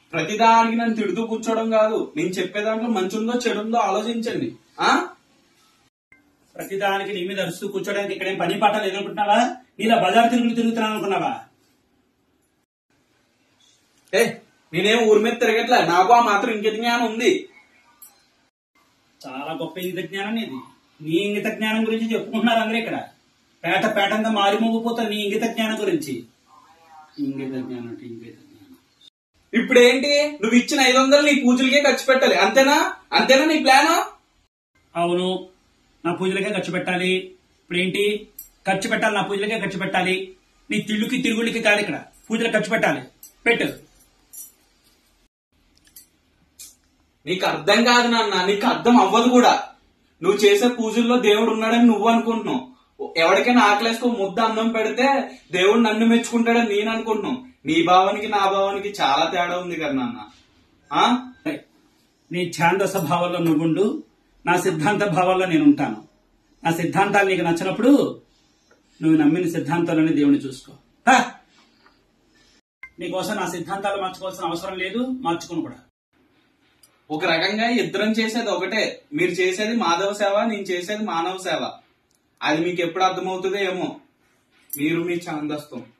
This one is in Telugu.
ప్రతిదానికి నన్ను తిడుతూ కూర్చోవడం కాదు, నేను చెప్పే దాంట్లో మంచి ఉందో చెడు ఉందో ఆలోచించండి. ప్రతిదానికి నీ మీద అరుస్తూ కూర్చోడానికి ఇక్కడేం పని పాట లేదనుకుంటున్నావా? నీలా బజార్ తిరుగుతున్నాను అనుకున్నావా? నేనేం ఊరి మీద తిరగట్లే, నాకు ఆ మాత్రం ఇంగిత జ్ఞానం ఉంది. చాలా గొప్ప ఇంగిత జ్ఞానం ఇది. నీ ఇంగిత జ్ఞానం గురించి చెప్పుకుంటున్నారు అందరూ ఇక్కడ. పేటంతా మారిమోగిపోతారు నీ ఇంగిత జ్ఞానం గురించి. ఇంగిత జ్ఞానం అంటే ఇంగిత జ్ఞానం. ఇప్పుడు ఏంటి, నువ్వు ఇచ్చిన 500 నీ పూజలకే ఖర్చు పెట్టాలి, అంతేనా? అంతేనా నీ ప్లాన్? అవును, నా పూజలకే ఖర్చు పెట్టాలి. ఇప్పుడేంటి ఖర్చు పెట్టాలి? నా పూజలకే ఖర్చు పెట్టాలి. నీ తిళ్ళుకి తిరుగుళ్ళకి కాదు, ఇక్కడ పూజలకు ఖర్చు పెట్టాలి. పెట్టు. నీకు అర్థం కాదు నాన్న, నీకు అర్థం అవ్వదు కూడా. నువ్వు చేసే పూజల్లో దేవుడు ఉన్నాడని నువ్వు అనుకుంటున్నావు. ఎవరికైనా ఆకలేసుకో ముద్ద అన్నం పెడితే దేవుడు నన్ను మెచ్చుకుంటాడని నేను అనుకుంటున్నావు. నీ భావానికి నా భావానికి చాలా తేడా ఉంది కదా నాన్న. నీ ఛాందస భావాల్లో నువ్వుండు, నా సిద్ధాంత భావాల్లో నేను ఉంటాను. నా సిద్ధాంతాలు నీకు నచ్చినప్పుడు నువ్వు నమ్మిన సిద్ధాంతాలని దేవుని చూసుకో. నీకోసం నా సిద్ధాంతాలు మార్చుకోవాల్సిన అవసరం లేదు, మార్చుకుని కూడా. ఒక రకంగా ఇద్దరం చేసేది ఒకటే. మీరు చేసేది మాధవ సేవ, నేను చేసేది మానవ సేవ. అది మీకు ఎప్పుడు అర్థమవుతుందో ఏమో, మీరు మీ ఛాందస్తం.